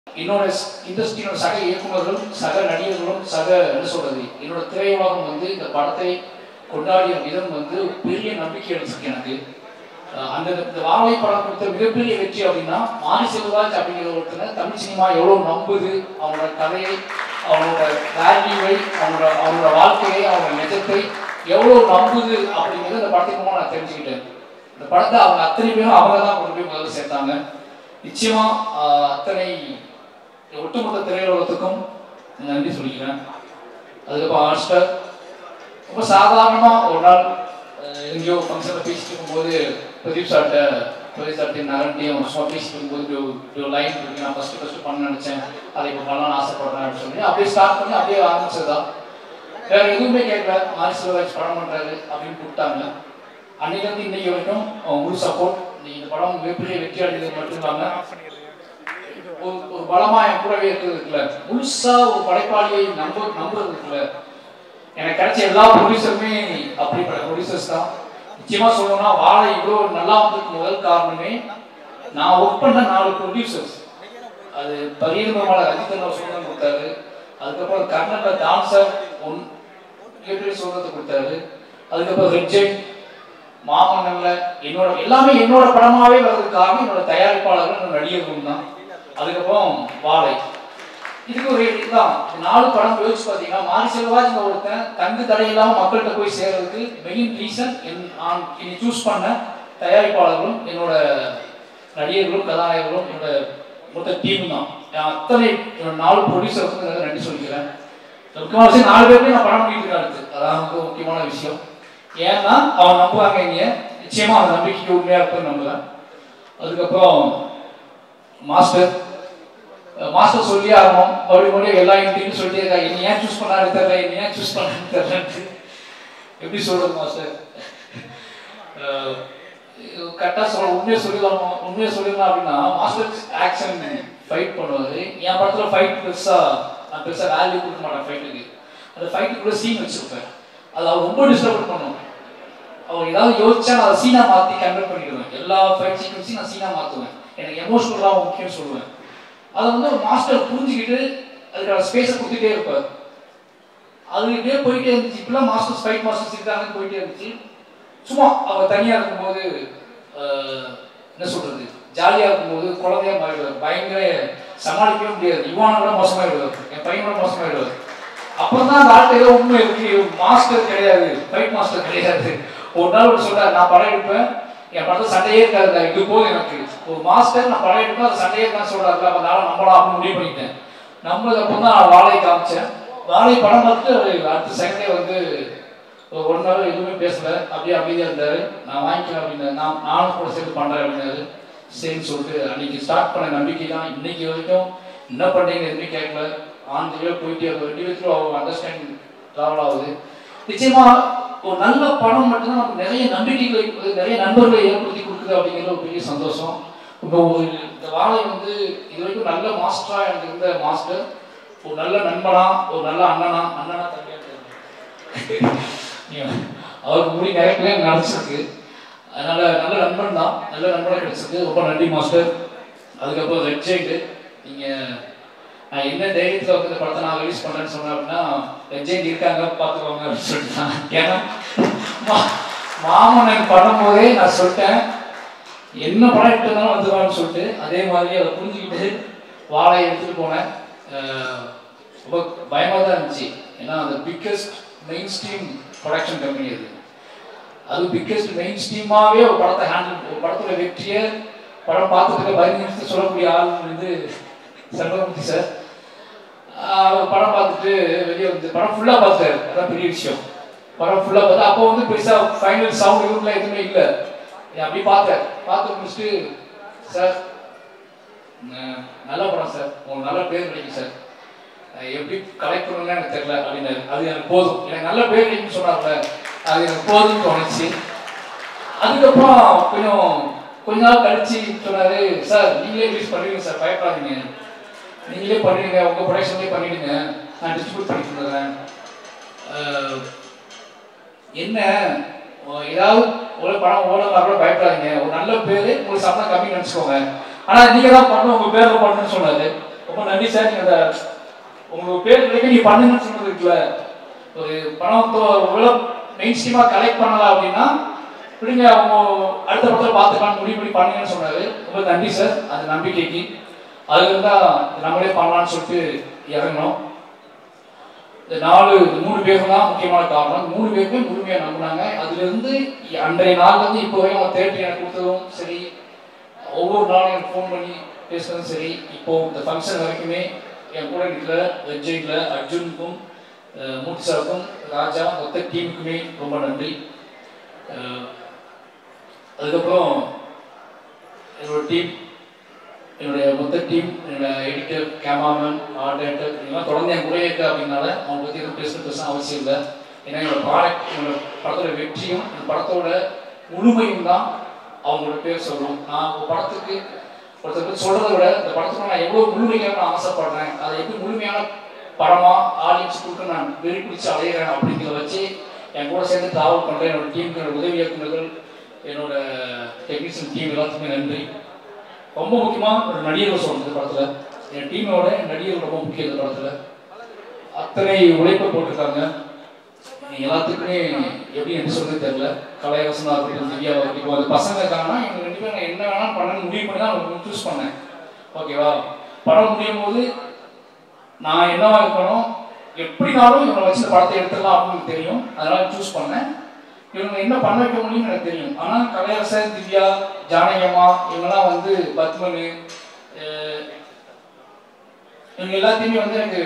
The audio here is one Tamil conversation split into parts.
என்னோட இண்டஸ்ட்ரியோட சக இயக்குநர்களும் சக நடிகர்களும் சக என்ன சொல்றது என்னோட திரையுலகம் வந்து இந்த படத்தை கொண்டாடிய விதம் வந்து பெரிய நம்பிக்கை அளிச்சிருக்கு எனக்கு. அந்த இந்த வாழை படம் கொடுத்த மிகப்பெரிய வெற்றி அப்படின்னா மாரி செல்வராஜ் அப்படிங்கிற ஒருத்தர் தமிழ் சினிமா எவ்வளோ நம்புது, அவங்களோட கதையை, அவங்களோட வேல்யூவை, அவங்களோட வாழ்க்கையை, அவங்க நிஜத்தை எவ்வளோ நம்புது அப்படிங்கிறது இந்த படத்துக்கு மூலம் நான் தெரிஞ்சுக்கிட்டேன். இந்த படத்தை அவங்க அத்தனை பேரும் அவங்க தான் கொண்டு போய் முதல்ல சேர்த்தாங்க. நிச்சயமா அத்தனை ஒட்டுமொத்த திரையுலகத்துக்கும் நன்றி சொல்லிக்கிறேன். அதுக்கப்புறம் ஆஸ்டர் ரொம்ப சாதாரணமாக ஒரு நாள் எங்கேயோ ஃபங்க்ஷனில் பேசிட்டு இருக்கும்போது பிரதீப் சார்ட்ட நரண்டியும் சும்மா பேசிட்டு இருக்கும்போது ஒரு லைன் இருக்கு, நான் ஃபஸ்ட்டு பண்ண நினச்சேன், அதை இப்போ பண்ணலான்னு ஆசைப்படுறேன் அப்படின்னு சொல்லி அப்படியே ஸ்டார்ட் பண்ணி அப்படியே ஆரம்பிச்சதுதான். வேற எதுவுமே கேட்கல, மாரி செல்வராஜ் படம் பண்ணுறாரு அப்படின்னு கூப்பிட்டாங்க. அன்னையிலேருந்து இன்னைக்கு வரைக்கும் முழு சப்போர்ட். இந்த படம் மிகப்பெரிய வெற்றி அடைந்தது மட்டும் இல்லாமல் ஒரு பலமா என் கூடவே இருக்கிறது இருக்குல்ல, முழுசா ஒரு படைப்பாளியை நம்புறது இருக்குல்ல, எனக்கு கிடைச்ச எல்லா ப்ரொடியூசருமே அப்படிப்பட்ட ப்ரொடியூசர்ஸ் தான். நிச்சயமா சொல்லணும்னா வாழை இவ்வளோ நல்லா வந்ததுக்கு முதல் காரணமே நான் ஒர்க் பண்ண 4 ப்ரொடியூசர்ஸ். அது பரியமால அஜித் சொல்றது கொடுத்தாரு, அதுக்கப்புறம் கர்நாடகா டான்சர் மிகப்பெரிய சொல்றதை கொடுத்தாரு, அதுக்கப்புறம் ரெட்ஜெட் மாமன்னன்ல எல்லாமே என்னோட படமாவே வர்றதுக்காக என்னோட தயாரிப்பாளர்கள் என்னோட நடிகர்களும் தான். அதுக்கப்புறம் வாழை இதுக்கு ஒரு இதுதான் 4 படம் யோசிச்சு பார்த்தீங்கன்னா மாரி செல்வராஜ் ஒருத்தன் தங்கு தடையில்லாம மக்கள்கிட்ட போய் சேர்றதுக்கு மெயின் ரீசன் என்னை சூஸ் பண்ண தயாரிப்பாளர்களும் என்னோட நடிகர்களும் கதாநாயகர்களும் என்னோட மொத்த டீம் தான். அத்தனை 4 ப்ரொடியூசருக்கு நன்றி சொல்லிக்கிறேன். முக்கியமான விஷயம் 4 பேருமே நான் படம் பண்ணிட்டு இருக்கேன். அதான் ரொம்ப முக்கியமான விஷயம். ஏன்னா அவன் நம்புவாங்க, இங்க நிச்சயமா அந்த நம்பிக்கைக்கு உண்மையா இருப்பேன்னு நம்புறேன். அதுக்கப்புறம் மாஸ்டர் சொல்லி ஆகணும், மறுபடியும் எல்லா இன்டர்வியூ சொல்லிட்டே இருக்கா, என்ன ஏன் சூஸ் பண்ணாரு தெரியல, என்ன ஏன் சூஸ் பண்ணாரு தெரியல, எப்படி சொல்றது மாஸ்டர் கரெக்டா உண்மையை சொல்லிடலாம் அப்படின்னா மாஸ்டர் ஆக்ஷன் ஃபைட் பண்ணுவாரு. என் படத்துல ஃபைட் நான் பெருசா வேல்யூ கொடுக்க மாட்டேன் ஃபைட்டுக்கு. அந்த ஃபைட்டுக்குள்ள சீன் வச்சிருப்பேன், அது அவர் ரொம்ப டிஸ்டர்ப் பண்ணும். அவர் ஏதாவது யோசிச்சா நான் அதை சீனா மாற்றி கன்வெர்ட் பண்ணிடுவேன். எல்லா ஃபைட் சீக்வன்ஸையும் நான் சீனா மாற்றுவேன், எனக்கு எமோஷனலாக முக்கியம் சொல்லுவேன். அதை வந்து ஒரு மாஸ்டர் புரிஞ்சுக்கிட்டு அதுக்கான ஸ்பேஸை கொடுத்துட்டே இருப்பார். அது இப்படியே போயிட்டே இருந்துச்சு. இப்பெல்லாம் மாஸ்டர்ஸ் ஃபைட் மாஸ்டர்ஸ் இருக்காங்கன்னு போயிட்டே இருந்துச்சு. சும்மா அவர் தனியாக இருக்கும்போது என்ன சொல்றது ஜாலியாக இருக்கும்போது குழந்தையா மாறிடுவார், பயங்கர சமாளிக்கவே முடியாது, இவானை விட மோசமாயிடுவார், என் பையனோட மோசமாயிடுவார். அப்புறம் தான் அந்த ஆள்கிட்ட ஏதோ உண்மை இருக்கு, மாஸ்டர் கிடையாது, ஃபைட் மாஸ்டர் கிடையாது. ஒரு நாள் ஒரு சொல்றாரு, நான் படம் எடுப்பேன், என் படத்தில் சண்டையே இருக்காது, இது போதும் எனக்கு ஒரு மாஸ்டர், நான் படம் எடுப்பேன், அது சண்டையே தான் சொல்றாரு, அப்போ அதனால நம்மளா அப்படின்னு முடிவு பண்ணிட்டேன். நம்மளுக்கு அப்புறம் தான் நான் வாழை காமிச்சேன். வாழை படம் பார்த்துட்டு அடுத்த செகண்டே வந்து ஒரு 1 நாள் எதுவுமே பேசல, அப்படியே அமைதியாக இருந்தாரு. நான் வாங்கிக்கிறேன் அப்படின்னு, நானும் கூட சேர்த்து பண்றேன் அப்படின்னாரு. சரின்னு சொல்லிட்டு அன்னைக்கு ஸ்டார்ட் பண்ண நம்பிக்கை தான் இன்னைக்கு வரைக்கும். என்ன பண்றீங்க எதுவுமே கேட்கல, ஆந்திரியா போயிட்டே இருக்கும், 2 பேருக்கும் அவங்க அண்டர்ஸ்டாண்டிங் ட்ராவல் ஆகுது. நிச்சயமா ஒரு நல்ல படம் மட்டும்தான் நமக்கு நிறைய நம்பிக்கைகளை, நிறைய நண்பர்களை ஏற்படுத்தி கொடுக்குது அப்படிங்கிற ஒரு பெரிய சந்தோஷம். இப்போ இந்த வாழை வந்து இது வரைக்கும் நல்ல மாஸ்டரா எனக்கு இருந்த மாஸ்டர், ஒரு நல்ல நண்பனா, ஒரு நல்ல அண்ணனா தம்பியா அவருக்கு முடி நிறைய நினைச்சிருக்கு. அதனால நல்ல நண்பன் தான், நல்ல நண்பனாக கிடைச்சிருக்கு. ரொம்ப நன்றி மாஸ்டர். அதுக்கப்புறம் ரெட்ஜெயிட்டு, நான் என்ன தைரியத்தில் வந்து இந்த படத்தை நான் ரிலீஸ் பண்ணேன்னு சொன்னேன் அப்படின்னா ரெட்ஜெயிட் இருக்காங்க பார்த்துக்கோங்க அப்படின்னு சொல்லிட்டான். ஏன்னா மாமன்னன் பண்ணும்போதே நான் சொல்லிட்டேன் என்ன படம் எடுத்து இருந்தாலும் வந்துடுவான்னு சொல்லிட்டு, அதே மாதிரி அதை புரிஞ்சுக்கிட்டு வாழையை எடுத்துகிட்டு போனேன். ரொம்ப பயமாக தான் இருந்துச்சு. ஏன்னா அந்த biggest mainstream production company அது பிக்கஸ்ட் மெயின் ஸ்ட்ரீமாகவே ஒரு படத்தை ஒரு படத்தோட வெற்றியை படம் பார்த்துட்டு 15 நிமிஷத்தை சொல்லக்கூடிய ஆள் வந்து செல்வமூர்த்தி சார். படம் பார்த்துட்டு வெளியே வந்து படம் ஃபுல்லாக பார்த்தாரு, அதான் பெரிய விஷயம். படம் ஃபுல்லாக பார்த்தா அப்போ வந்து பெருசாக ஃபைனல் சவுண்ட் இவங்களாம் எதுவுமே இல்லை. அப்படி பார்த்து முடிச்சுட்டு சார் நல்ல படம் சார், உங்களுக்கு நல்ல பேர் கிடைக்கும் சார், எப்படி கலெக்ட் பண்ணணும்னு எனக்கு தெரியல அப்படின்னாரு. அது எனக்கு போதும், எனக்கு நல்ல பேர் கிடைக்குன்னு சொன்னார்ல, அது எனக்கு போதும்னு தோணுச்சு. அதுக்கப்புறம் கொஞ்ச நாள் கழிச்சு சொன்னாரு, சார் நீங்களே ரிலீஸ் பண்ணுவீங்க சார், பயப்படாதீங்க, நீங்களே பண்ணிடுங்க, உங்கள் ப்ரொடக்ஷன்லேயே பண்ணிவிடுங்க, நான் டிஸ்ட்ரிபியூட் பண்ணி கொடுக்குறேன். என்ன ஏதாவது ஒரு படம் ஓடலாம் கூட பயப்படாதீங்க, ஒரு நல்ல பேர் உங்களுக்கு சம்பளம் கம்மி நினச்சிக்கோங்க, ஆனால் நீங்கள் தான் பண்ணணும், உங்கள் பேரில் பண்ணணும்னு சொன்னார். ரொம்ப நன்றி சார். நீங்கள் அந்த உங்களுக்கு பேர் கிடைக்க நீங்கள் பண்ணுங்கன்னு சொன்னது இருக்குல்ல, ஒரு பணத்தை எவ்வளோ மெயின் ஸ்ட்ரீமாக கலெக்ட் பண்ணலாம் அப்படின்னா இப்படிங்க அவங்க அடுத்த படத்தில் பார்த்துக்கலாம் முடிவு பண்ணி பண்ணுங்கன்னு சொன்னார். ரொம்ப நன்றி சார் அந்த நம்பிக்கைக்கு. அதுலேருந்து தான் நம்மளே பண்ணலான்னு சொல்லிட்டு இறங்கணும். இந்த 3 பேர் தான் முக்கியமான காரணம். 3 பேருமே முழுமையாக நம்பினாங்க. அதுலேருந்து அன்றைய நாள்லேருந்து இப்போ வரையும் அவங்க தேட்டர் எனக்கு கொடுத்ததும் சரி, ஒவ்வொரு நாளும் எனக்கு ஃபோன் பண்ணி பேசுறதும் சரி, இப்போ இந்த ஃபங்க்ஷன் வரைக்குமே என் கூட இருக்கிற விஜய்ல அர்ஜுனுக்கும் மூர்த்தி சாருக்கும் ராஜா மொத்த டீமுக்குமே ரொம்ப நன்றி. அதுக்கப்புறம் என்னோட டீம், என்னுடைய மொத்த டீம், என்னோட எடிட்டர், கேமராமேன், ஆர்ட் டைரக்டர் இதெல்லாம் தொடர்ந்து என் கூட இருக்கு அப்படின்னால அவங்க பற்றி எதுவும் பேச அவசியம் இல்லை. ஏன்னா என்னோட ப்ராடக்ட், என்னோட படத்தோட வெற்றியும் இந்த படத்தோட முழுமையும் தான் அவங்களோட பேர் சொல்லும். நான் ஒரு படத்துக்கு ஒருத்தர் சொல்றதை விட இந்த படத்துக்கு நான் எவ்வளோ முழுமையாக நான் ஆசைப்படுறேன், அதை எப்படி முழுமையான படமா ஆடியன்ஸ் கொடுத்து நான் வெறி பிடிச்சி அடையிறேன் அப்படிங்கிறத வச்சு என் கூட சேர்ந்து டிராவல் பண்ணுறேன். என்னோட டீமுக்கு, என்னோட உதவி இயக்குநர்கள், என்னோட டெக்னீஷியன் டீம் எல்லாத்துக்குமே நன்றி. ரொம்ப முக்கியமாக ஒரு நடிகர்கள் சொல்றது படத்தில், என் டீமோட நடிகர்கள் ரொம்ப முக்கியம். இந்த படத்தில் அத்தனை உழைப்பை போட்டிருக்காங்க. எல்லாத்துக்குமே எப்படி என்ன சொல்றது தெரியல. கலையரசனாக இருக்கட்டும், திவ்யாவாக இருக்கட்டும், அது பசங்க இருக்காங்கன்னா எங்கள் 2 பேரும் நான் என்ன வேணாலும் பண்ணணும்னு முடிவு பண்ணி தான் நான் சூஸ் பண்ணேன். ஓகேவா, படம் முடியும் போது நான் என்னவா இருக்கணும், எப்படினாலும் இவனை வச்சு இந்த படத்தை எடுத்துடலாம் அப்படின்னு தெரியும். அதனால சூஸ் பண்ணேன். இவங்க என்ன பண்ண வைக்க முடியும்னு எனக்கு தெரியும். ஆனால் கலையரசன், திவ்யா, ஜானகியம்மா இவங்கெல்லாம் வந்து பத்மனு இவங்க எல்லாத்தையுமே வந்து எனக்கு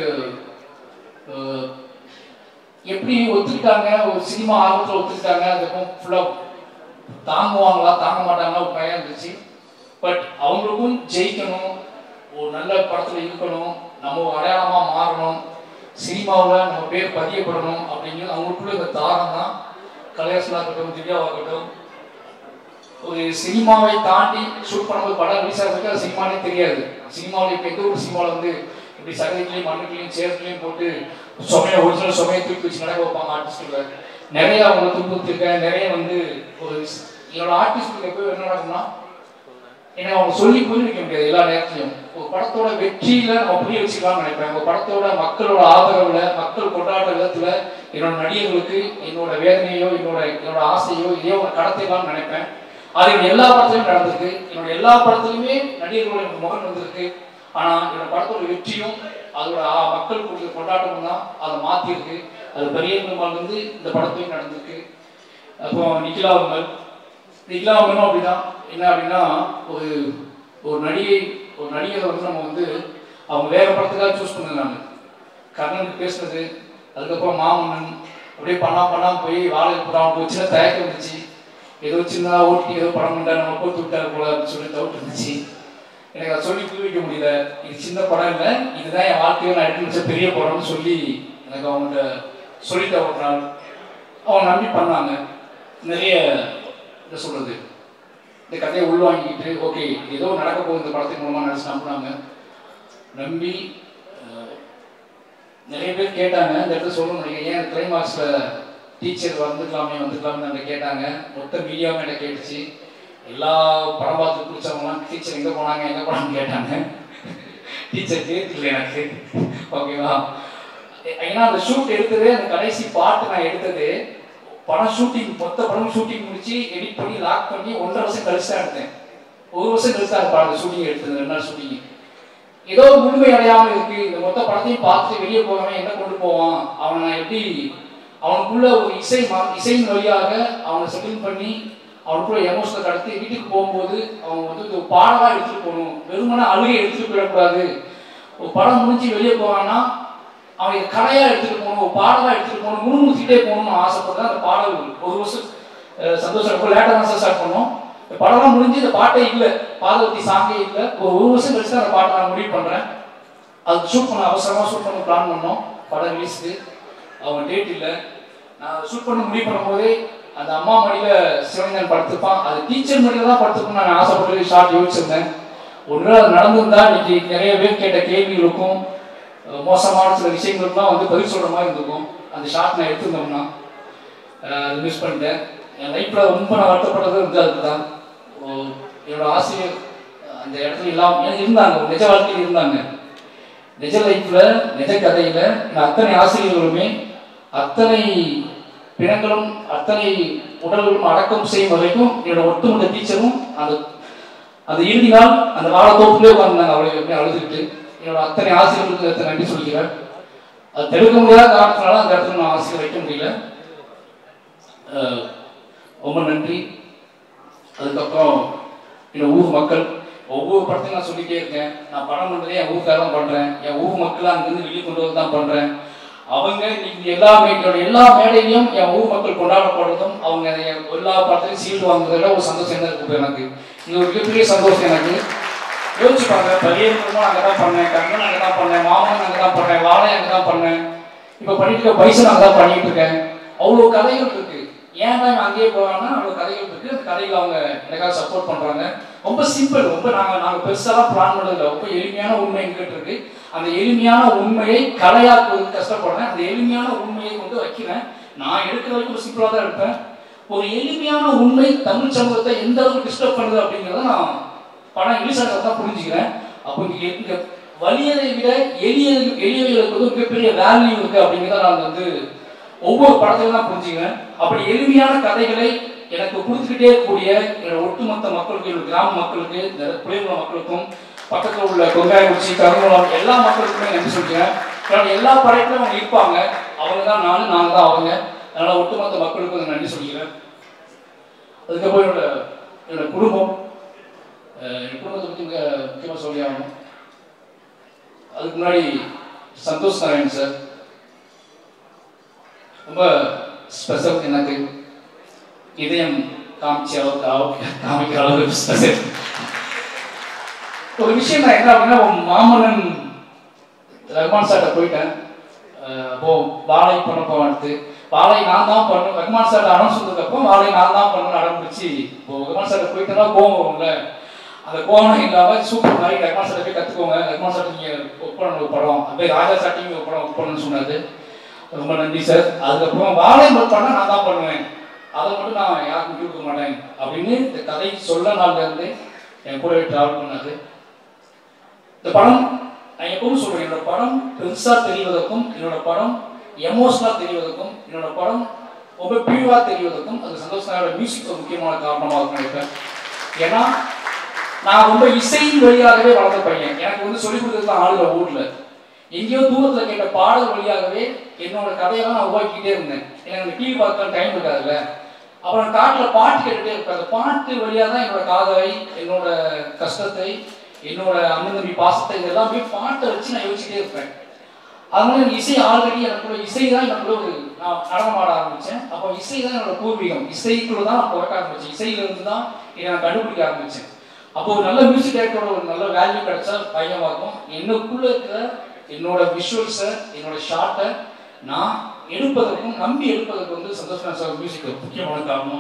எப்படி ஒத்துக்கிட்டாங்க, ஒரு சினிமா ஆர்வத்தில் ஒத்துக்கிட்டாங்க. அதுக்கப்புறம் ஃபுல்லாக தாங்குவாங்களா தாங்க மாட்டாங்களா ஒரு பயம் இருந்துச்சு. பட் அவங்களுக்கும் ஜெயிக்கணும், ஒரு நல்ல படத்தில் இருக்கணும், நம்ம ஒரு அடையாளமாக மாறணும், சினிமாவில் நம்ம பேர் பதியப்படணும் அப்படிங்கிறது அவங்களுக்குள்ள இந்த தாரம் தான். கலையரசனாக இருக்கட்டும், திவ்யாவாக இருக்கட்டும், ஒரு சினிமாவை தாண்டி ஷூட் பண்ணும்போது படம் ரிலீஸ் ஆகிறதுக்கு அது சினிமானே தெரியாது. சினிமாவில் இப்போ எந்த ஒரு சினிமாவில் வந்து இப்படி சகதிகளையும் மண்ணுகளையும் சேர்த்துலையும் போட்டு சுமையை ஒரிஜினல் சுமையை தூக்கி வச்சு நடக்க வைப்பாங்க ஆர்டிஸ்டுல. நிறைய அவங்களை துன்புறுத்திருக்கேன். நிறைய வந்து ஒரு என்னோட ஆர்டிஸ்டுக்கு எப்போ என்ன நடக்கும்னா, ஏன்னா அவங்க சொல்லி புரிய வைக்க முடியாது எல்லா நேரத்திலையும். ஒரு படத்தோட வெற்றியில நம்ம புரிய வச்சுக்கலாம்னு நினைப்பேன். ஒரு படத்தோட மக்களோட ஆதரவுல, மக்கள் கொண்டாடுற விதத்துல என்னோட நடிகர்களுக்கு என்னோட வேதனையோ என்னோட ஆசையோ இதையோ ஒரு கடத்திடலாம்னு நினைப்பேன். அது எல்லா படத்துலையும் நடந்திருக்கு. என்னோட எல்லா படத்துலையுமே நடிகர்களோட எனக்கு முகம் வந்திருக்கு. ஆனா என்னோட படத்தோட வெற்றியும் அதோட மக்கள் கொடுத்த கொண்டாட்டமும் தான் அதை மாத்திருக்கு. அது பெரிய பெருமாள் வந்து இந்த படத்துலையும் நடந்திருக்கு. அப்போ நிகிலா அவங்களும் அப்படிதான். என்ன அப்படின்னா ஒரு நடிகரை வந்து நம்ம வந்து அவங்க வேற படத்துக்காக சூஸ் பண்ணது. நான் கர்ணனுக்கு பேசுனது, அதுக்கப்புறம் மாமன்னன் அப்படியே பண்ணாம போய் வாழை புறாவுக்கு சின்ன தயக்கம் இருந்துச்சு. ஏதோ சின்னதா ஓட்டி ஏதோ படம் பண்ணா நம்ம போட்டு விட்டாரு போல அப்படின்னு சொல்லி டவுட் இருந்துச்சு. எனக்கு அதை சொல்லி புரிவிக்க முடியல. இது சின்ன படம் இல்லை, இதுதான் என் வாழ்க்கையில் நான் எடுத்து வச்ச பெரிய படம்னு சொல்லி எனக்கு அவங்கள்ட்ட சொல்லிட்ட ஒரு நாள். அவங்க நம்பி பண்ணாங்க. நிறைய என்ன சொல்றது, இந்த கதையை உள்வாங்கிக்கிட்டு ஓகே ஏதோ நடக்க போகுது இந்த படத்தின் மூலமாக நினச்சி நம்பினாங்க. நம்பி நிறைய பேர் கேட்டாங்க, இந்த இடத்துல சொல்லணும் நினைக்கிறேன், ஏன் கிளைமாக்ஸில் டீச்சர் வந்துக்கலாம்னு அந்த கேட்டாங்க. மொத்த மீடியாவும் என்ன கேட்டுச்சு. எல்லா படம் பார்த்து பிடிச்சவங்களாம் டீச்சர் எங்கே போனாங்கன்னு கேட்டாங்க. டீச்சர் கேட்கல எனக்கு. ஓகேவா, ஏன்னா அந்த ஷூட் எடுத்ததே, அந்த கடைசி பாட்டு நான் எடுத்தது படம் ஷூட்டிங், மொத்த படம் ஷூட்டிங் முடிச்சு எடிட் பண்ணி லாக் பண்ணி 1.5 வருஷம் கழிச்சு தான் எடுத்தேன். 1 வருஷம் கழிச்சு தான் படம் ஷூட்டிங் எடுத்தது. 2 நாள் ஷூட்டிங். ஏதோ முழுமை அடையாமல் இருக்கு. இந்த மொத்த படத்தையும் பார்த்துட்டு வெளியே போகாம என்ன கொண்டு போவான், அவனை எப்படி அவனுக்குள்ள ஒரு இசையின் வழியாக அவனை செட்டில் பண்ணி அவனுக்குள்ள எமோஷனை கடத்தி வீட்டுக்கு போகும்போது அவன் வந்து ஒரு பாடமாக எடுத்துட்டு போகணும், வெறுமனா அழுகை எடுத்துட்டு போயிடக்கூடாது. ஒரு படம் முடிஞ்சு வெளியே போவான்னா அவன் கலையா எடுத்துட்டு போகணும், ஒரு பாடலா எடுத்துட்டு போகணும், முணுமுணுத்திட்டே போகணும்னு ஆசைப்படுறேன். அந்த பாடல் 1 வருஷம் சந்தோஷம் லேட்டாக தான் ஸ்டார்ட் பண்ணோம். இந்த படம்லாம் முடிஞ்சு இந்த பாட்டே இல்லை, பாதவத்தி சாங்கே இல்லை. ஒரு 1 வருஷம் கழிச்சு தான் அந்த பாட்டை நான் முடிவு பண்ணுறேன். அது ஷூட் பண்ண அவசரமாக ஷூட் பண்ண பிளான் பண்ணோம். படம் ரிலீஸ்க்கு அவங்க டேட் இல்லை. நான் ஷூட் பண்ண முடிவு பண்ணும்போதே அந்த அம்மா மடியில் சிவனந்தன் படுத்துப்பான், அது டீச்சர் மடியில் தான் படுத்துக்கணும்னு நான் ஆசைப்பட்டு ஷார்ட் யோசிச்சிருந்தேன். ஒன்று அது நடந்திருந்தா இன்னைக்கு நிறைய பேர் கேட்ட கேள்விகளுக்கும் மோசமான சில விஷயங்களுக்குலாம் வந்து பதில் சொல்கிற மாதிரி இருந்திருக்கும். அந்த ஷார்ட் நான் எடுத்துருந்தோம்னா அது மிஸ் பண்ணிட்டேன். என் லைஃப்பில் ரொம்ப நான் வருத்தப்பட்டது வந்து அதுதான். என்னோட ஆசிரியர் அந்த இடத்துல இல்லாமல் இருந்தாங்க, நிஜ வாழ்க்கையில் இருந்தாங்க. நிஜ லைஃப்ல நிஜ கதையில அத்தனை ஆசிரியர்களுமே அத்தனை பிணங்களும் அத்தனை உடல்களும் அடக்கம் செய்யும் வரைக்கும் என்னோட ஒட்டுமொத்த டீச்சரும் அந்த இறுதி நாள் அந்த வாழத்தோப்புலேயே உட்கார்ந்தாங்க. அவளை எப்படி அழுதுகிட்டு என்னோட அத்தனை ஆசிரியர்களுக்கு நன்றி சொல்கிறேன். அது தடுக்க முடியாத காரணத்தினால அந்த இடத்துல நான் ஆசிரியர் வைக்க முடியல. ரொம்ப நன்றி. அதுக்கப்புறம் என்னோட ஊர் மக்கள், ஒவ்வொரு படத்தையும் நான் சொல்லிட்டே இருக்கேன். நான் படம் பண்ணுறதே என் ஊருக்காக தான் பண்ணுறேன். என் ஊர் மக்கள் அங்கேருந்து வெளியே கொண்டு வந்து தான் பண்ணுறேன். அவங்க இன்னைக்கு எல்லா மேடையிலையும் என் ஊர் மக்கள் கொண்டாடப்படுறதும் அவங்க எல்லா படத்துலையும் சீல்டு வாங்குறதுல ஒரு சந்தோஷம் தான் இருக்குது. எனக்கு இது ஒரு மிகப்பெரிய சந்தோஷம். எனக்கு யோசிச்சுப்பாங்க, பரியேற்றமும் அங்கே தான் பண்ணேன், கண்ணன் அங்கே தான் பண்ணேன், மாமன் அங்கே தான் பண்ணேன், வாழை அங்கே தான் பண்ணேன், இப்போ பண்ணிட்டு இருக்க பைசன் அங்கே தான் பண்ணிட்டு இருக்கேன். அவ்வளோ கதைகள் இருக்கு. ஏன் தான் அங்கேயே போவாங்கன்னா அவ்வளோ கதைகள் இருக்கு. அந்த கதைகள் அவங்க எனக்காக சப்போர்ட் பண்ணுறாங்க. ரொம்ப சிம்பிள், ரொம்ப நாங்கள் பெருசாலாம் பிளான் பண்ணதில்லை. ரொம்ப எளிமையான உண்மை எங்கிட்ட இருக்கு. அந்த எளிமையான உண்மையை கலையாக்குவதற்கு கஷ்டப்படுறேன். அந்த எளிமையான உண்மையை கொண்டு வைக்கிறேன். நான் எடுக்கிற வரைக்கும் ஒரு சிம்பிளாக தான் எடுப்பேன். ஒரு எளிமையான உண்மை தமிழ் சமூகத்தை எந்த அளவுக்கு டிஸ்டர்ப் பண்ணுது அப்படிங்கிறத நான் படம் இங்கிலீஷாக தான் புரிஞ்சுக்கிறேன். அப்போ இங்கே வலியதை விட எளியவைகளுக்கு வந்து மிகப்பெரிய வேல்யூ இருக்கு அப்படிங்கிறத நான் வந்து ஒவ்வொரு படத்தையும் தான் புரிஞ்சுக்கிறேன். அப்படி எளிமையான கதைகளை எனக்கு கொடுத்துக்கிட்டே இருக்கக்கூடிய என்னோட ஒட்டுமொத்த மக்களுக்கு, என்னோட கிராம மக்களுக்கு, புலிகுளம் மக்களுக்கும், பக்கத்தில் உள்ள கொங்காயக்குறிச்சி, கருங்குளம் எல்லா மக்களுக்குமே நன்றி சொல்கிறேன். என்னோட எல்லா படைப்புலையும் அவங்க இருப்பாங்க. அவங்க தான் நாங்கள் தான் அவங்க. அதனால் ஒட்டுமொத்த மக்களுக்கும் நன்றி சொல்கிறேன். அதுக்கப்புறம் என்னோட குடும்பம், என் குடும்பத்தை பற்றி முக்கியமாக சொல்லி ஆகணும். அதுக்கு முன்னாடி சந்தோஷ் நாராயண் சார் ரொம்ப ஸ்பெஷல். எனக்கு இதயம் காமிக்கிற அளவுக்கு ஸ்பெஷல் ஒரு விஷயம். நான் என்ன அப்படின்னா, மாமன்னன் ரஹ்மான் சார்ட்ட போயிட்டேன். அப்போ வாழை பண்ண போவான்ட்டு வாழை நான் தான் பண்ணணும். ரஹ்மான் சார்ட்ட அனௌன்ஸ் பண்ணதுக்கப்புறம் வாழை நான் தான் பண்ணணும்னு அடம்பிடிச்சு இப்போ ரஹ்மான் சார்ட்ட போயிட்டேன்னா கோவம் வரும்ல. அந்த கோவம் இல்லாமல் சூப்பர் மாதிரி ரஹ்மான் சார்ட்ட போய் கற்றுக்கோங்க. ரஹ்மான் சார்ட்ட நீங்கள் ஒர்க் பண்ண ஒரு படம், அப்படியே ராஜா சார்ட்டையும் ஒரு படம் ஒர்க் பண்ணணும்னு சொன்னார். ரொம்ப நன்றி சார். அதுக்கப்புறம் வாழை ஒர்க் பண்ணால் நான் தான் பண்ணுவேன், அதை மட்டும் நான் யாருக்கும் கொடுக்க மாட்டேன் அப்படின்னு இந்த கதை சொல்ல நாள்லேருந்து என் கூடவே ட்ராவல் பண்ணாது. இந்த படம் நான் எப்பவும் சொல்றேன், என்னோட படம் பெருசா தெரிவதற்கும், என்னோட படம் எமோஷனலா தெரிவதற்கும், என்னோட படம் ரொம்ப பியூரா தெரிவதற்கும் அது சந்தோஷ் நாராயணோட மியூசிக் ஒரு முக்கியமான காரணமாக இருக்கும் நினைப்பேன். ஏன்னா நான் ரொம்ப இசையின் வழியாகவே வளர்ந்த பையன். எனக்கு வந்து சொல்லிக் கொடுத்ததுலாம் ஆளுல ஊர்ல எங்கேயோ தூரத்துல கேட்ட பாடல் வழியாகவே என்னோட கதையெல்லாம் நான் உருவாக்கிட்டே இருந்தேன். எனக்கு டிவி பார்க்க டைம் இருக்காதுல்ல. அப்புறம் காட்டுல பாட்டு கேட்டுட்டே இருப்பேன். அந்த பாட்டு வழியா தான் என்னோட காதலை, என்னோட கஷ்டத்தை, என்னோட அண்ணன் தம்பி பாசத்தை இதெல்லாம் போய் பாட்டை வச்சு நான் யோசிச்சுட்டே இருப்பேன். அதனால எனக்கு இசை ஆல்ரெடி எனக்குள்ள இசை தான் எனக்குள்ள ஒரு நான் நடனம் ஆட ஆரம்பித்தேன். அப்போ இசை தான் என்னோட பூர்வீகம். இசைக்குள்ள தான் நான் பிறக்க ஆரம்பித்தேன். இசையிலிருந்து தான் இதை நான் கண்டுபிடிக்க ஆரம்பித்தேன். அப்போ ஒரு நல்ல மியூசிக் டைரக்டரோட ஒரு நல்ல வேல்யூ கிடைச்சா பயமாக இருக்கும். எனக்குள்ள இருக்கிற என்னோட விஷுவல்ஸை, என்னோட ஷார்ட்டை நான் எடுப்பதற்கும் நம்பி எடுப்பதற்கு வந்து சந்தோஷ் சார் மியூசிக் முக்கியமான காரணம்.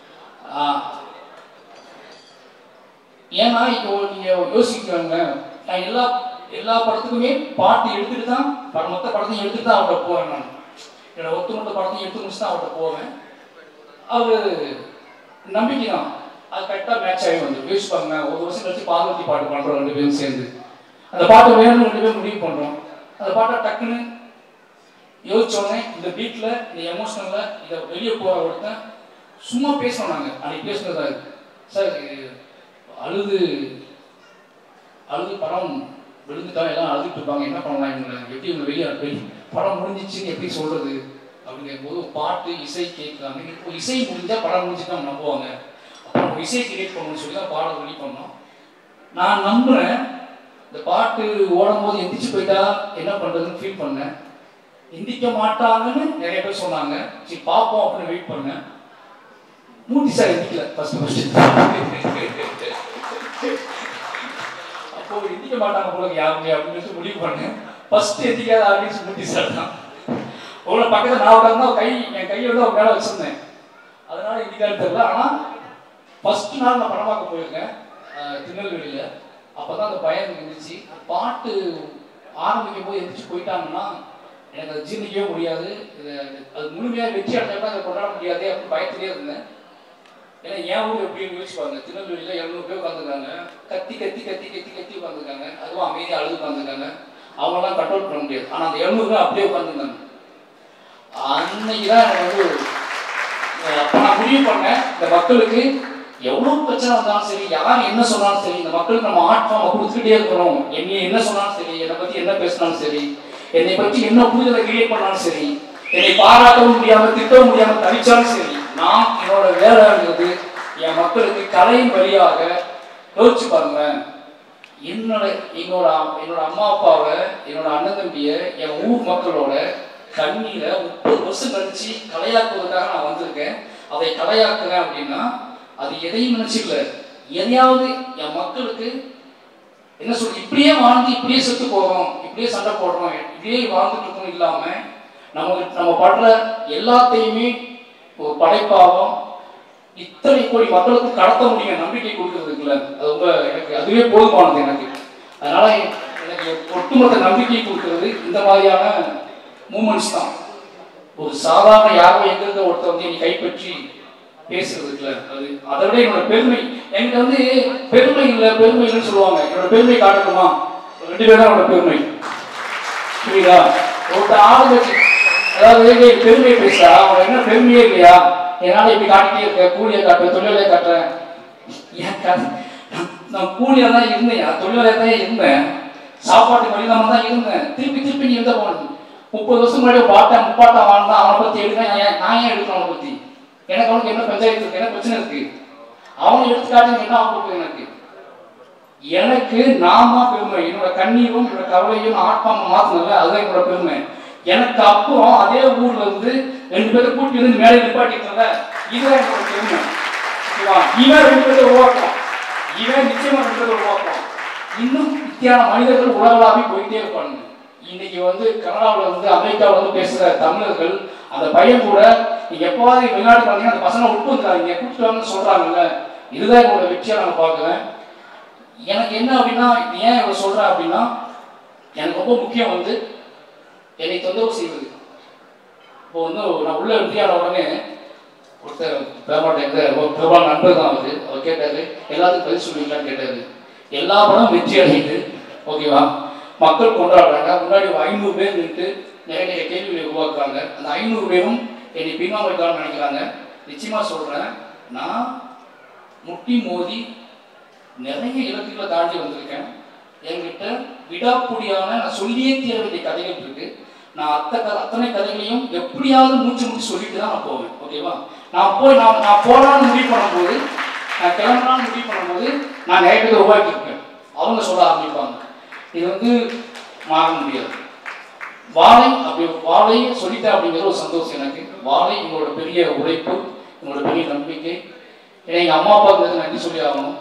ஏன்னா இப்போ நீங்க யோசிக்கிறாங்க, நான் எல்லா படத்துக்குமே பாட்டு எடுத்துட்டு தான் மொத்த படத்தையும் எடுத்துட்டு தான் அவர்கிட்ட போவேன். நான் என்னோட ஒத்துமொத்த படத்தையும் எடுத்து முடிச்சு தான் அவர்கிட்ட போவேன். அவர் நம்பிக்கை தான், அது கரெக்டாக மேட்ச் ஆகி வந்து யோசிப்பாங்க. ஒரு வருஷம் கழிச்சு பார்வதி பாட்டு பண்ணுறோம், 2 பேரும் சேர்ந்து அந்த பாட்டு வேணும்னு 2 பேரும் முடிவு பண்ணுறோம். அந்த பாட்டை டக்குன்னு யோசிச்சோடனே இந்த பீட்டில், இந்த எமோஷனலில் இதை வெளியே போகிற ஒருத்தன் சும்மா பேசணும். நாங்கள் அன்றைக்கி பேசுனதா சார், அழுது படம் விழுந்துட்டா எல்லாம் அழுதுட்டு இருப்பாங்க, என்ன பண்ணலாம் இவங்க, எப்படி இவங்க வெளியே படம் முடிஞ்சிச்சுன்னு எப்படி சொல்கிறது அப்படிங்கும் போது பாட்டு இசை கேட்குறாங்க. இப்போ இசை முடிஞ்சால் படம் முடிஞ்சுட்டு தான் நம்புவாங்க. அப்புறம் நம்ம இசை கிரியேட் பண்ணணும்னு சொல்லி தான் பாடம் ரெடி பண்ணோம். நான் நம்புகிறேன். இந்த பாட்டு ஓடும் போது எந்திரிச்சு போயிட்டா என்ன பண்ணுறதுன்னு ஃபீல் பண்ணேன். எந்திக்க மாட்டாங்கன்னு நிறைய பேர் சொன்னாங்க. சரி பார்ப்போம் அப்படின்னு வெயிட் பண்ணேன். மூர்த்தி சார் எந்திக்கல ஃபர்ஸ்ட். அப்போ எந்திக்க மாட்டாங்க போல யாருமே அப்படின்னு முடிவு பண்ணேன். ஃபர்ஸ்ட் எந்திக்காத ஆர்டிஸ்ட் மூர்த்தி சார் தான். உங்களை பக்கத்தில் நான் உட்காந்து என் கையை வந்து அவங்க மேலே வச்சிருந்தேன். அதனால எந்திக்கான்னு தெரியல. ஆனால் ஃபர்ஸ்ட் நாள் நான் படம் பார்க்க போயிருக்கேன் திருநெல்வேலியில். அப்போ தான் அந்த பயம் இருந்துச்சு. பாட்டு ஆரம்பிக்கும் போது எந்திரிச்சு போயிட்டாங்கன்னா எனக்கு அது ஜீர்ணிக்கவே முடியாது, அது முழுமையாக வெற்றி அடைஞ்சப்ப அதை கொண்டாட முடியாது அப்படின்னு பயத்திலே இருந்தேன். ஏன்னா என் ஊர் எப்படின்னு யோசிப்பாங்க, திருநெல்வேலியில் 700 பேர் உட்காந்துருக்காங்க, கத்தி கத்தி கத்தி கத்தி கத்தி உட்காந்துருக்காங்க, அதுவும் அமைதியாக அழுது உட்காந்துருக்காங்க. அவங்களாம் கண்ட்ரோல் பண்ண முடியாது. ஆனால் அந்த 700 பேர் அப்படியே உட்காந்துருந்தாங்க. அன்னைக்கு தான் எனக்கு வந்து அப்போ நான் முடிவு பண்ணேன், இந்த மக்களுக்கு எவ்வளோ பிரச்சனை வந்தாலும் சரி, யார் என்ன சொன்னாலும் சரி, இந்த மக்களுக்கு நம்ம ஆட்பாமை கொடுத்துக்கிட்டே இருக்கணும். என்னை என்ன சொன்னாலும் சரி, என்னை பற்றி என்ன பேசினாலும் சரி, என்னை பற்றி என்ன புரிதலை கிரியேட் பண்ணாலும் சரி, என்னை பாராட்டவும் முடியாமல் திட்டவும் முடியாமல் தவிச்சாலும் சரி, நான் என்னோட வேலைங்கிறது என் மக்களுக்கு கலையின் வழியாக யோசிச்சு பாருங்க. என்னோட அம்மா அப்பாவை, என்னோட அண்ணன் தம்பியை, என் ஊர் மக்களோட கண்ணீரை 30 வருஷம் கழிச்சு கலையாக்குவதற்காக நான் வந்திருக்கேன். அதை கலையாக்குறேன் அப்படின்னா அது எதையும் நினைச்சிக்கல, எதையாவது என் மக்களுக்கு என்ன சொல்றது, இப்படியே வாழ்ந்து இப்படியே செத்து போறோம், இப்படியே சண்டை போடுறோம், இப்படியே வாழ்ந்துட்டு இருக்கோம் இல்லாம நம்ம படுற எல்லாத்தையுமே ஒரு படைப்பாகவும் இத்தனை கோடி மக்களுக்கு கடத்த முடியும் நம்பிக்கை கொடுக்கறதுக்குள்ள அது ரொம்ப எனக்கு அதுவே போதுமானது எனக்கு. அதனால எனக்கு ஒட்டுமொத்த நம்பிக்கை கொடுக்கறது இந்த மாதிரியான மூமெண்ட்ஸ் தான். ஒரு சாதாரண யாரோ எங்கிருந்த ஒருத்தர் வந்து என்னை கைப்பற்றி பேசுறதுக்குல அது அதை விட என்னோட பெருமை. என்கிட்ட வந்து பெருமை இல்லைன்னு சொல்லுவாங்க. என்னோட பெருமை காட்டணுமா, 2 பேர் தான் என்னோட பெருமை. புரியுதா? ஒரு ஆளு வச்சு அதாவது பெருமையை பேசுறா, அவன் என்ன பெருமையே இல்லையா, என்னால இப்படி காட்டிட்டே இருக்க, கூலியை காட்டுறேன், தொழிலை காட்டுறேன். நான் கூலியா தான் இருந்தேன், தொழிலாளியா தான் இருந்தேன், சாப்பாட்டு வழியிலாம தான் இருந்தேன். திருப்பி நீ எந்த போகணும்? 30 வருஷம் முன்னாடி முப்பாட்டம் வாழ்ந்தா அவனை பத்தி எடுக்க நான் ஏன் எடுக்கணும்? அவனை பத்தி எனக்கு அவனுக்கு என்ன பஞ்சாயத்து இருக்கு, என்ன பிரச்சனை இருக்கு? அவனை எடுத்துக்காட்டு என்ன ஆகும்? எனக்கு நான் தான் பெருமை. என்னோட கண்ணீரும் என்னோட கவலையும் ஆட்பாம மாத்தினல, அதுதான் என்னோட பெருமை. எனக்கு அப்புறம் அதே ஊர்ல இருந்து 2 பேரை கூட்டி வந்து மேலே நிப்பாட்டிக்கிறத, இதுதான் என்னோட பெருமை. இவன் 2 பேரை உருவாக்கலாம், இவன் நிச்சயமா 2 பேரை உருவாக்கலாம். இன்னும் வித்தியான மனிதர்கள் உலகளாவி போயிட்டே இருப்பாங்க. இன்னைக்கு வந்து கனடாவில் வந்து அமெரிக்காவில் வந்து பேசுகிற தமிழர்கள், அந்த பையன் கூட நீங்க எப்போவாது வெளிநாட்டு பார்த்தீங்கன்னா அந்த பசங்களை உட்புறாங்க, கூப்பிட்டு வாங்கன்னு சொல்றாங்கல்ல, இதுதான் என்னோட வெற்றியா நான் பார்க்குறேன். எனக்கு என்ன அப்படின்னா, ஏன் இவ்வளவு சொல்றேன் அப்படின்னா, எனக்கு ரொம்ப முக்கியம் வந்து என்னை தொந்தரவு செய்வது. இப்போ வந்து நான் உள்ள வெற்றியான உடனே ஒருத்தர் பிரபல நண்பர் தான் அவர் கேட்டாரு, எல்லாத்துக்கும் பதில் சொல்லுவீங்களான்னு கேட்டாரு. எல்லா படம் வெற்றி அடையுது, ஓகேவா, மக்கள் கொண்டாடுறாங்க, முன்னாடி 500 பேர் நின்று நிறைய கேள்விகளை உருவாக்குறாங்க. அந்த 500 பேரும் என்னை பின்வாங்கலாம்னு நினைக்கிறாங்க. நிச்சயமா சொல்றேன், நான் முட்டி மோதி நிறைய இலக்குகளை தாண்டி வந்திருக்கேன். என்கிட்ட விடாப்புடியான நான் சொல்லியே தீர வேண்டிய கதைகள் இருக்கு. நான் அத்தனை கதைகளையும் எப்படியாவது மூச்சு சொல்லிட்டு தான் நான் போவேன், ஓகேவா. நான் போலான்னு முடிவு பண்ணும்போது, நான் கிளம்பலான்னு முடிவு பண்ணும்போது நான் நிறைய பேர் உருவாக்கியிருக்கேன். அவங்க சொல்ல ஆரம்பிப்பாங்க, இது வந்து மாற முடியாது. வாழையை சொல்லிட்டேன் அப்படிங்கிற ஒரு சந்தோஷம் எனக்கு. வாழை எங்களோட பெரிய உழைப்பு, எங்களோட பெரிய நம்பிக்கை. ஏன்னா எங்கள் அம்மா அப்பாவுக்கு நன்றி சொல்லி ஆகணும்.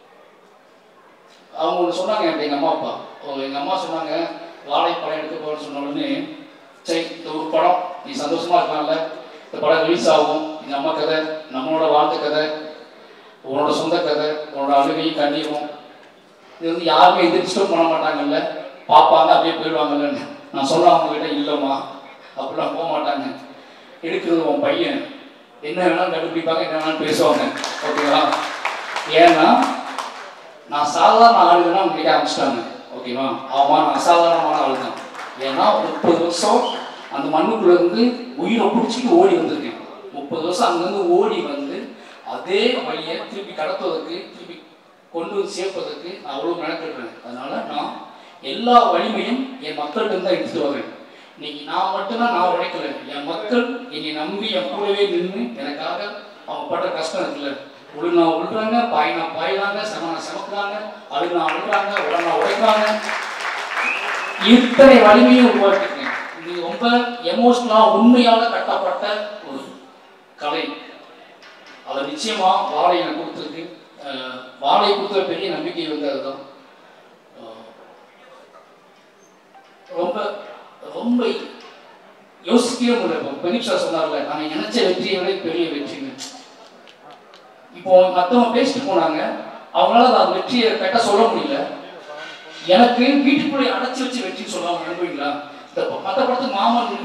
அவங்க ஒன்று சொன்னாங்க எங்கள் அம்மா அப்பா. எங்கள் அம்மா சொன்னாங்க, வாழை படம் எடுக்க போகணும்னு சொன்ன உடனே, சரி இந்த ஒரு படம் நீ சந்தோஷமா இருக்கலாம்ல, இந்த படம் ரிலீஸ் ஆகும், இது நம்ம கதை, நம்மளோட வாழ்ந்த கதை, உன்னோட சொந்த கதை, உன்னோட அழுகையும் கண்ணீரும், இது வந்து யாருமே எந்த டிஸ்டர்ப் பண்ண மாட்டாங்கல்ல, பார்ப்பாங்க அப்படியே போயிடுவாங்கல்லன்னு நான் சொன்னேன். அவங்ககிட்ட இல்லைம்மா அப்படிலாம் போக மாட்டாங்க, எடுக்கிறது உன் பையன், என்ன வேணாலும் கண்டுபிடிப்பாங்க, என்ன வேணாலும் பேசுவாங்க, ஓகேவா. ஏன்னா நான் சாதாரண ஆளுங்கன்னா அவங்க கேட்க ஆரம்பிச்சிட்டாங்க, ஓகேவா. அவன் நான் அசாதாரணமான ஆளு தான். ஏன்னா 30 வருஷம் அந்த மண்ணுக்குள்ள இருந்து உயிரை பிடிச்சிட்டு ஓடி வந்திருக்கேன். 30 வருஷம் அங்கேருந்து ஓடி வந்து அதே வழியை திருப்பி கடத்துவதற்கு, திருப்பி கொண்டு வந்து சேர்ப்பதற்கு நான் அவ்வளோ மெனக்கிடுறேன். அதனால நான் எல்லா வலிமையும் என் மக்கள்கிட்ட தான் எடுத்துட்டு வரேன். இன்னைக்கு நான் மட்டும்தான் நான் உழைக்கல, என் மக்கள் என்னை நம்பி என் கூடவே நின்று எனக்காக அவங்க படுற கஷ்டம் இருக்குல்ல, உழுனா உழுறாங்க, பாயினா பாயிறாங்க, சமக்குறாங்க, அழுனா அழுறாங்க, உடனா உடைக்கிறாங்க. இத்தனை வலிமையை உருவாக்கிருக்கேன். இது ரொம்ப எமோஷனலா உண்மையால கட்டப்பட்ட ஒரு கலை. அதை நிச்சயமா வாழை எனக்கு கொடுத்துருக்கு. வாழை கொடுத்த பெரிய நம்பிக்கை வந்து அதுதான். ரொம்ப ரொம்ப யோசிக்கவே முடியல. பெரிசா சொன்னார்ல, நாங்க நினைச்ச வெற்றியை விட பெரிய வெற்றிங்க. இப்போ மற்றவங்க பேசிட்டு போனாங்க, அவங்களால அந்த வெற்றியை கரெக்டாக சொல்ல முடியல. எனக்கு வீட்டுக்குள்ளே அடைச்சி வச்சு வெற்றின்னு சொல்லுவாங்க, நம்புவீங்களா? இந்த மற்ற படத்துக்கு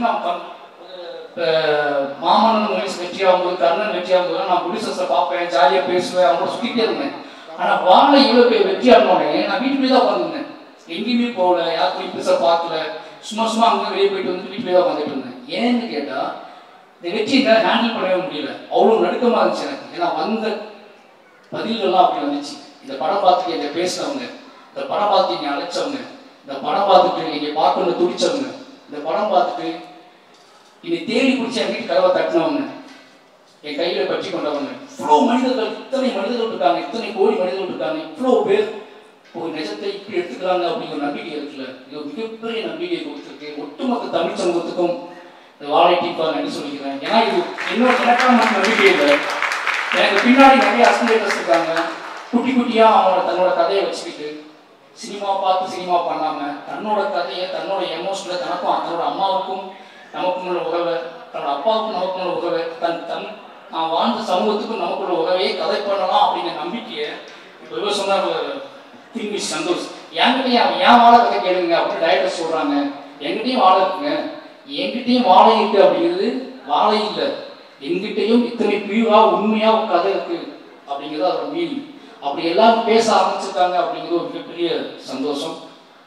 மாமன்னன் மூவிஸ் வெற்றியாகும்போது, கர்ணன் வெற்றியாகும்போது நான் ப்ரொடியூசர்ஸை பார்ப்பேன், ஜாலியாக பேசுவேன், அவங்களோட சுற்றிட்டே இருந்தேன். ஆனால் வாழை இவ்வளோ பெரிய வெற்றியாகணுன்னே நான் வீட்டுக்குள்ளே தான் உட்காந்துருந்தேன். எங்கேயுமே போகல, யாருக்கும் பெருசாக பார்க்கல, சும்மா சும்மா அங்கே வெளியே போயிட்டு வந்து வீட்டிலே தான் வந்துட்டு இருந்தேன். ஏன்னு கேட்டால் இந்த வெற்றியை ஹேண்டில் பண்ணவே முடியல, அவ்வளோ நடுக்கமாக இருந்துச்சு எனக்கு. ஏன்னா வந்த பதில்கள்லாம் அப்படி வந்துச்சு. இந்த படம் பார்த்துட்டு என்னை பேசினவங்க, இந்த படம் பார்த்துட்டு என்னை அழைச்சவங்க, இந்த படம் பார்த்துட்டு என்னை பார்க்கணும்னு துடிச்சவங்க, இந்த படம் பார்த்துட்டு என்னை தேடி பிடிச்சி என் வீட்டு கதவை தட்டினவங்க, என் கையில் பற்றி கொண்டவங்க, இவ்வளோ மனிதர்கள், இத்தனை மனிதர்கள் இருக்காங்க, இத்தனை கோடி மனிதர்கள் இருக்காங்க, இவ்வளோ பேர் ஒரு நிஜத்தை இப்படி எடுத்துக்கிறாங்க அப்படிங்கிற நம்பிக்கை இருக்குல்ல, இது ஒரு மிகப்பெரிய நம்பிக்கையை கொடுத்துருக்கு. ஒட்டுமொத்த தமிழ் சமூகத்துக்கும் இந்த வாழை டீப்பாக நன்றி சொல்லிக்கிறேன். ஏன்னா இது இன்னொரு எனக்கான நம்பிக்கை இல்லை. எனக்கு பின்னாடி நிறைய அசன்டேட்டர்ஸ் இருக்காங்க, குட்டி குட்டியாக அவங்களோட தன்னோட கதையை வச்சுக்கிட்டு சினிமா பார்த்து சினிமா பண்ணாமல் தன்னோட கதையை, தன்னோட எமோஷனில் தனக்கும் தன்னோட அம்மாவுக்கும் நமக்கும் உள்ள உறவை, தன்னோட அப்பாவுக்கும் நமக்கும் உள்ள உறவை, நான் வாழ்ந்த சமூகத்துக்கும் நமக்குள்ள உறவையே கதை பண்ணலாம் அப்படிங்கிற நம்பிக்கையை இப்போ சொன்னார் திரும்பி சந்தோஷ். என்கிட்டையும் அவன் ஏன் வாழை கதை கேளுங்க அப்படின்னு டைரக்டர் சொல்கிறாங்க. என்கிட்டையும் வாழை இருக்குங்க, என்கிட்டையும் வாழை இருக்கு அப்படிங்கிறது வாழை இல்லை, என்கிட்டையும் இத்தனை பியூராக உண்மையாக ஒரு கதை இருக்கு அப்படிங்கிறது அதோட மீனிங். அப்படி எல்லாரும் பேச ஆரம்பிச்சிருக்காங்க அப்படிங்கிறது ஒரு மிகப்பெரிய சந்தோஷம்.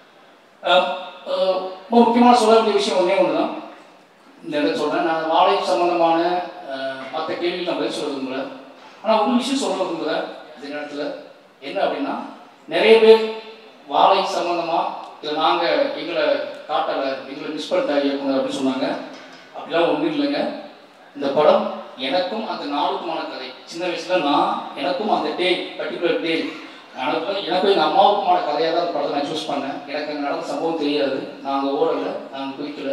முக்கியமான சொல்ல வேண்டிய விஷயம் ஒன்றே ஒன்று தான் இந்த இடத்துல சொல்கிறேன். நான் வாழை சம்பந்தமான மற்ற கேள்விகள் நான் பதில் சொல்ல விரும்புகிறேன். ஆனால் ஒரு விஷயம் சொல்ல விரும்புகிறேன் இந்த நேரத்தில். என்ன அப்படின்னா, நிறைய பேர் வாழை சம்பந்தமாக இதை நாங்கள் எங்களை காட்டலை, எங்களை மிஸ் பண்ணிட்டாங்க இயக்குனர் அப்படின்னு சொன்னாங்க. அப்படிலாம் ஒன்றும் இல்லைங்க. இந்த படம் எனக்கும் அந்த நாளுக்குமான கதை. சின்ன வயசுல எனக்கும் அந்த டே, பர்டிகுலர் டே, எனக்கும் எங்கள் அம்மாவுக்குமான கதையாக தான் அந்த படத்தை நான் சூஸ் பண்ணேன். எனக்கு அங்கே நடந்த சம்பவம் தெரியாது, நாங்கள் ஓடலை, நாங்கள் குறிக்கலை.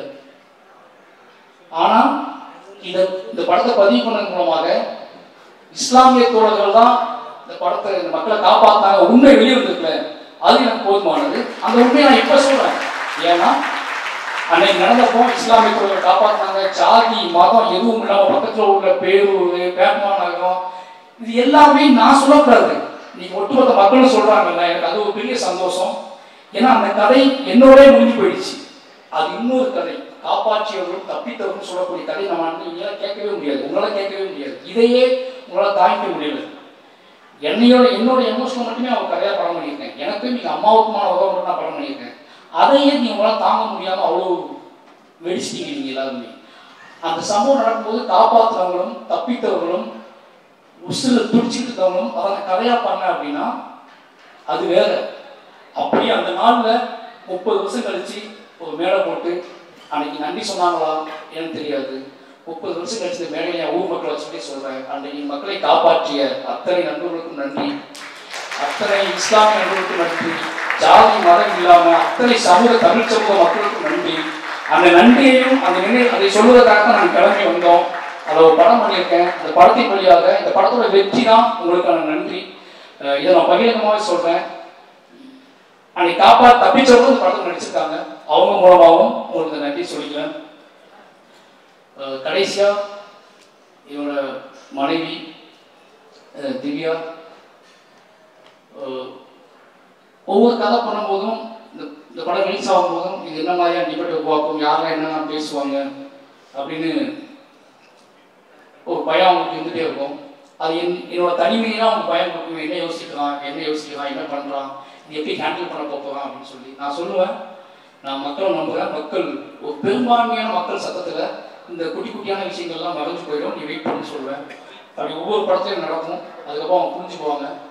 ஆனால் இந்த படத்தை பதிவு பண்ணதன் மூலமாக இஸ்லாமிய தோழர்கள் தான் இந்த படத்தை, இந்த மக்களை காப்பாற்றினாங்க, உண்மை வெளியே வந்துருக்கல, அது எனக்கு போதுமானது. அந்த உண்மையை நான் இப்போ சொல்கிறேன். ஏன்னா அன்னைக்கு நடந்தப்போ இஸ்லாமிய தோழர்கள் காப்பாற்றினாங்க. ஜாதி மதம் எதுவும் இல்லாமல் பக்கத்தில் உள்ள பேரூர், பேட்மா நகரம், இது எல்லாமே நான் சொல்லக்கூடாது, நீங்கள் ஒட்டுமொத்த மக்களும் சொல்கிறாங்கல்ல, எனக்கு அது ஒரு பெரிய சந்தோஷம். ஏன்னா அந்த கதை என்னோட முடிஞ்சு போயிடுச்சு. அது இன்னொரு கதை, காப்பாற்றியவர்களும் தப்பித்தவர்களும் சொல்லக்கூடிய கதை நம்ம நீங்களாம் கேட்கவே முடியாது, உங்களால் கேட்கவே முடியாது. இதையே உங்களால் தாங்கிக்க முடியல. என்னோட எமோஷனல் மட்டுமே அவங்க கதையாக படம் பண்ணியிருக்கேன். எனக்கும் நீங்கள் அம்மாவுக்குமான உறவு மட்டும் நான் படம் பண்ணியிருக்கேன். அதையே நீங்கள் உங்களால் தாங்க முடியாமல் அவ்வளோ வெடிச்சிட்டீங்க நீங்கள் எல்லாருமே. அந்த சம்பவம் நடக்கும்போது காப்பாற்றுறவங்களும் தப்பித்தவர்களும் உசுல துடிச்சிட்டு இருக்கவங்களும் அதை கதையாக பண்ண அப்படின்னா அது வேற. அப்படியே அந்த நாளில் 30 வருஷம் கழிச்சு ஒரு மேடை போட்டு அன்னைக்கு நன்றி சொன்னாங்களா எனக்கு தெரியாது. 30 வருஷம் கழிச்சு இந்த மேடையை என் ஊர் மக்களை வச்சுட்டே சொல்கிறேன். அன்றைக்கு மக்களை காப்பாற்றிய அத்தனை நண்பர்களுக்கும் நன்றி, அத்தனை இஸ்லாமிய நண்பர்களுக்கும் நன்றி, ஜாதி மதம் இல்லாமல் அத்தனை சமூக தமிழ் சமூக மக்களுக்கும் நன்றி. அந்த நன்றியையும் அதை சொல்வதற்காக தான் நான் கிளம்பி வந்தோம். அதை ஒரு படம் பண்ணியிருக்கேன். அந்த படத்தின் வழியாக இந்த படத்தோட வெற்றி தான் உங்களுக்கான நன்றி. இதை நான் பகிரங்கமாகவே சொல்கிறேன். அன்னைக்கு தப்பிச்சவங்களும் இந்த படத்தில் நடிச்சிருக்காங்க, அவங்க மூலமாகவும் உங்களுக்கு நன்றி சொல்லிக்கிறேன். கடைசியா என்னோட மனைவி திவ்யா, ஒவ்வொரு கதை பண்ணும்போதும் இந்த படம் ரிலீஸ் ஆகும் போதும் இது என்ன மாதிரியான டிபேட் உருவாக்கும், யாரெல்லாம் என்னென்ன பேசுவாங்க அப்படின்னு ஒரு பயம் அவங்களுக்கு இருந்துகிட்டே இருக்கும். அது என்னோட தனிமையெல்லாம் அவங்க பயம் கொடுக்கும். என்ன யோசிக்கலாம், என்ன பண்ணுறான், இது எப்படி ஹேண்டில் பண்ண போகிறான் அப்படின்னு சொல்லி நான் சொல்லுவேன். நான் மக்களை நம்புகிறேன். மக்கள் ஒரு பெரும்பான்மையான மக்கள் சத்தத்தில் இந்த குட்டி குட்டியான விஷயங்கள்லாம் மறைஞ்சு போயிடும், நீ வெயிட் பண்ணி சொல்லுவேன். அப்படி ஒவ்வொரு படத்துலையும் நடக்கும். அதுக்கப்புறம் அவங்க புரிஞ்சுக்குவாங்க.